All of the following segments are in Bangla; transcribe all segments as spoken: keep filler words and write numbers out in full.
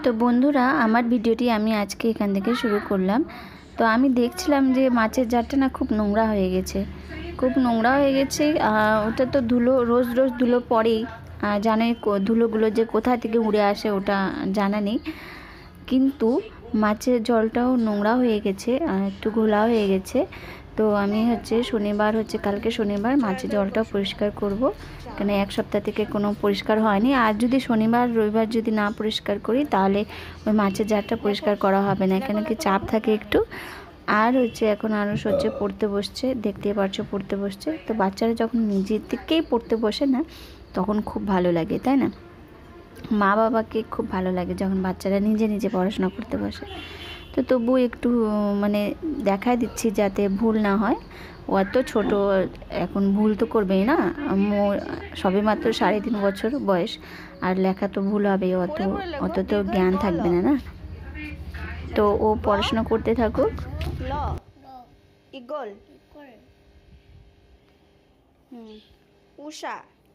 তো বন্ধুরা, আমার ভিডিওটি আমি আজকে এখান থেকে শুরু করলাম। তো আমি দেখছিলাম যে মাছের জারটা না খুব নোংরা হয়ে গেছে, খুব নোংরা হয়ে গেছে। ওটা তো ধুলো, রোজ রোজ ধুলো পড়েই, জানে ধুলোগুলো যে কোথা থেকে উড়ে আসে ওটা জানা নেই, কিন্তু মাছের জলটাও নোংরা হয়ে গেছে, একটু ঘোলা হয়ে গেছে। তো আমি হচ্ছে শনিবার হচ্ছে কালকে শনিবার মাছের জলটাও পরিষ্কার করব, কেন এক সপ্তাহ থেকে কোনো পরিষ্কার হয়নি। আর যদি শনিবার রবিবার যদি না পরিষ্কার করি তাহলে ওই মাছের জারটা পরিষ্কার করা হবে না, কেন কি চাপ থাকে একটু। আর হচ্ছে এখন আরুষ হচ্ছে পড়তে বসছে, দেখতেই পারছো পড়তে বসছে। তো বাচ্চারা যখন নিজের থেকেই পড়তে বসে না তখন খুব ভালো লাগে, তাই না? মা বাবাকে খুব ভালো লাগে যখন বাচ্চারা নিজে নিজে পড়াশোনা করতে বসে। তো তবু একটু মানে দেখাই দিচ্ছি যাতে ভুল না হয়। ও এত ছোটো, এখন ভুল তো করবেই না, সবে মাত্র সাড়ে তিন বছর বয়স, আর লেখা তো ভুল হবে, অত অত তো জ্ঞান থাকবে না না। তো ও পড়াশোনা করতে থাকুক। ল ইগল, হুম, উষা,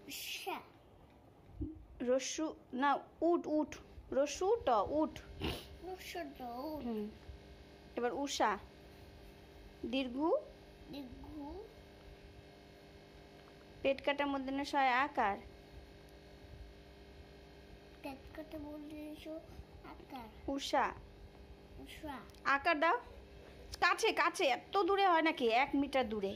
রসু না উট, উট রসু ট উট, হুম, এবার উষা, দীর্ঘু, পেট কাটার মধ্যে না ছয় আকার, উষা, আকার দাও, কাছে কাছে, এত দূরে হয় নাকি, এক মিটার দূরে।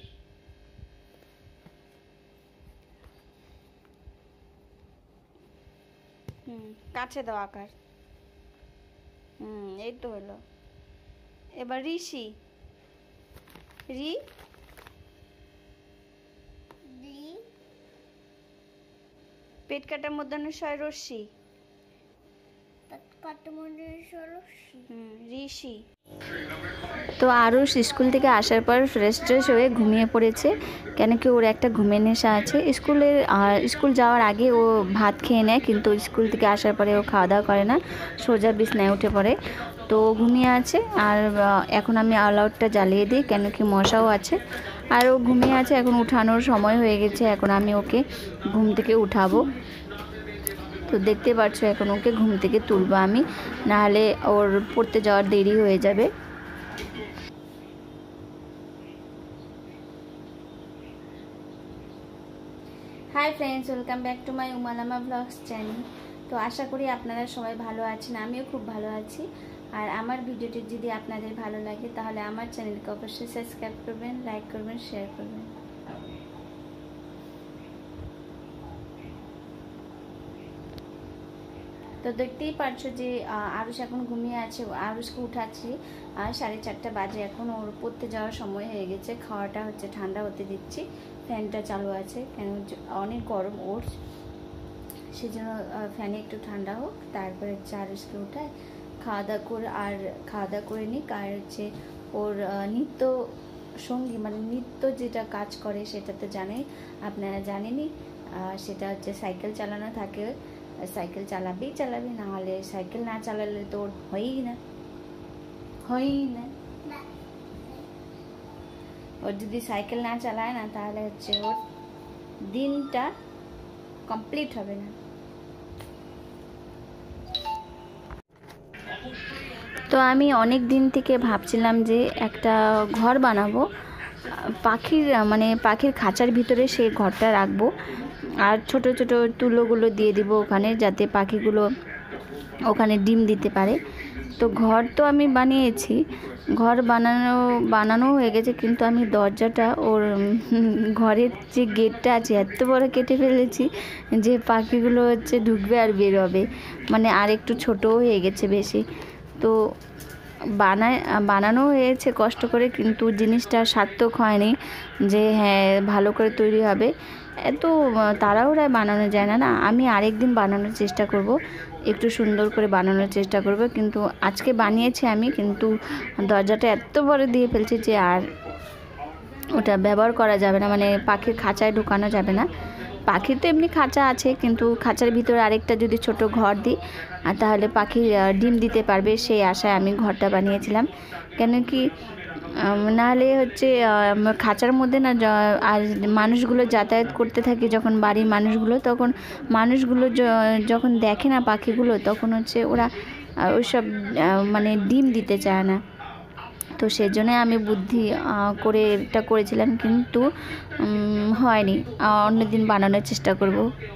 হুম, কাছে দাও আকার, হুম, এই তো হলো। এবার ঋষি, রি, পেট কাটার মধ্যে ছয় রশ্মি, ঋষি। তো আরুষ স্কুল থেকে আসার পর ফ্রেশ ট্রেশ হয়ে ঘুমিয়ে পড়েছে, কেন কি ওর একটা ঘুমের নেশা আছে। স্কুলের স্কুল যাওয়ার আগে ও ভাত খেয়ে নেয়, কিন্তু স্কুল থেকে আসার পরে ও খাওয়া দাওয়া করে না, সোজা বিছনায় উঠে পড়ে। তো ঘুমিয়ে আছে, আর এখন আমি অল আউটটা জ্বালিয়ে দিই, কেন কি মশাও আছে। আর ও ঘুমিয়ে আছে, এখন উঠানোর সময় হয়ে গেছে, এখন আমি ওকে ঘুম থেকে উঠাবো। তো দেখতে পাচ্ছ এখন ওকে ঘুম থেকে তুলবো আমি, নাহলে ওর পড়তে যাওয়ার দেরি হয়ে যাবে। Hi friends, welcome back to my Lama vlogs channel. তো আশা করি আপনারা সবাই ভালো আছেন, আমিও খুব ভালো আছি। আর আমার ভিডিওটি যদি আপনাদের ভালো লাগে তাহলে আমার চ্যানেলকে অবশ্যই সাবস্ক্রাইব করবেন, লাইক করবেন, শেয়ার করবেন। তো দেখতেই পারছো যে আরুষ এখন ঘুমিয়ে আছে, আরুষকে উঠাচ্ছি, আর সাড়ে চারটা বাজে, এখন ওর পড়তে যাওয়ার সময় হয়ে গেছে। খাওয়াটা হচ্ছে ঠান্ডা হতে দিচ্ছি, ফ্যানটা চালু আছে, কেন অনেক গরম ওর, সেজন্য ফ্যানে একটু ঠান্ডা হোক, তারপরে হচ্ছে আরুষকে উঠায় খাওয়া দাওয়া করে, আর খাওয়া দাওয়া করে নিক। আর হচ্ছে ওর নিত্য সঙ্গী মানে নিত্য যেটা কাজ করে সেটা তো জানেই, আপনারা জানেনই, সেটা হচ্ছে সাইকেল চালানো থাকে। সাইকেল চালাবেই চালাবে, না হলে সাইকেল না চালালে তো ওর হয়ই না, হয়ই না। ওর যদি সাইকেল না চালায় না তাহলে হচ্ছে ওর দিনটা কমপ্লিট হবে না। তো আমি অনেক দিন থেকে ভাবছিলাম যে একটা ঘর বানাবো, পাখির মানে পাখির খাঁচার ভিতরে সেই ঘরটা রাখবো, আর ছোট ছোট তুলোগুলো দিয়ে দিব ওখানে, যাতে পাখিগুলো ওখানে ডিম দিতে পারে। তো ঘর তো আমি বানিয়েছি, ঘর বানানো বানানো হয়ে গেছে, কিন্তু আমি দরজাটা ওর ঘরের যে গেটটা আছে এত বড় কেটে ফেলেছি যে পাখিগুলো হচ্ছে ঢুকবে আর বের হবে, মানে আর একটু ছোটও হয়ে গেছে বেশি। তো বানায় বানানো হয়েছে কষ্ট করে, কিন্তু জিনিসটা সার্থক হয়নি যে হ্যাঁ ভালো করে তৈরি হবে। এত তাড়াহুড়ায় বানানো যায় না না, আমি আরেকদিন বানানোর চেষ্টা করব, একটু সুন্দর করে বানানোর চেষ্টা করব। কিন্তু আজকে বানিয়েছি আমি, কিন্তু দরজাটা এত বড় দিয়ে ফেলছি যে আর ওটা ব্যবহার করা যাবে না, মানে পাখির খাঁচায় ঢুকানো যাবে না। পাখির তো এমনি খাঁচা আছে, কিন্তু খাঁচার ভিতরে আরেকটা যদি ছোট ঘর দিই আর তাহলে পাখি ডিম দিতে পারবে, সেই আশায় আমি ঘরটা বানিয়েছিলাম। কেন কি নাহলে হচ্ছে খাঁচার মধ্যে না, আর মানুষগুলো যাতায়াত করতে থাকে যখন বাড়ির মানুষগুলো, তখন মানুষগুলো যখন দেখে না পাখিগুলো, তখন হচ্ছে ওরা ওইসব মানে ডিম দিতে চায় না। তো সেজন্য আমি বুদ্ধি করে এটা করেছিলাম, কিন্তু হয়নি। অন্যদিন বানানোর চেষ্টা করব।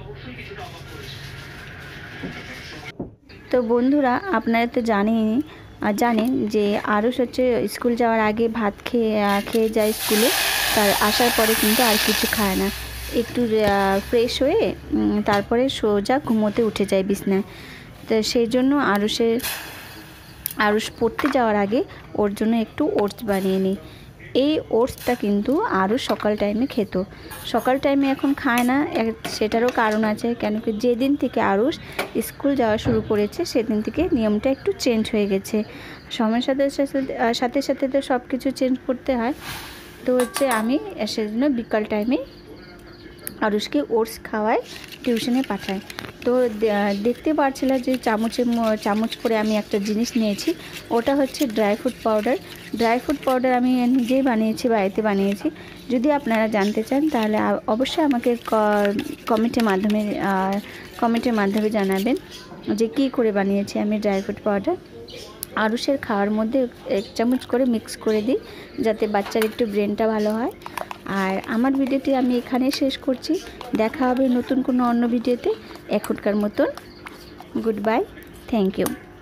তো বন্ধুরা, আপনারা তো জানেনই জানেন যে আরুষ হচ্ছে স্কুল যাওয়ার আগে ভাত খেয়ে খেয়ে যায় স্কুলে, তার আসার পরে কিন্তু আর কিছু খায় না। একটু ফ্রেশ হয়ে তারপরে সোজা ঘুমোতে উঠে যায় বিছনায়। তো সেই জন্য আরুষের আরুষ পড়তে যাওয়ার আগে ওর জন্য একটু ওটস বানিয়ে নিই। এই ওটসটা কিন্তু আরুষ সকাল টাইমে খেত, সকাল টাইমে এখন খায় না। সেটারও কারণ আছে, কেন কি যেদিন থেকে আরুষ স্কুল যাওয়া শুরু করেছে সেদিন থেকে নিয়মটা একটু চেঞ্জ হয়ে গেছে। সময়ের সাথে সাথে সাথে তো সব কিছু চেঞ্জ করতে হয়। তো হচ্ছে আমি সেজন্য বিকাল টাইমে আরুষকে ওটস খাওয়াই, টিউশনে পাঠাই। তো দেখতে পাচ্ছিলাম যে চামচে চামচ করে আমি একটা জিনিস নিয়েছি, ওটা হচ্ছে dry fruit powder. Dry fruit powder আমি নিজেই বানিয়েছি, বাড়িতে বানিয়েছি। যদি আপনারা জানতে চান তাহলে অবশ্যই আমাকে কমেন্টের মাধ্যমে কমেন্টের মাধ্যমে জানাবেন যে কী করে বানিয়েছি আমি ড্রাই ফ্রুট পাউডার। আরুষের খাওয়ার মধ্যে এক চামচ করে মিক্স করে দিই, যাতে বাচ্চার একটু ব্রেনটা ভালো হয়। আর আমার ভিডিওটি আমি এখানে শেষ করছি। দেখা হবে নতুন কোনো অন্য ভিডিওতে। এখনকার মতন গুড বাই, থ্যাংক ইউ।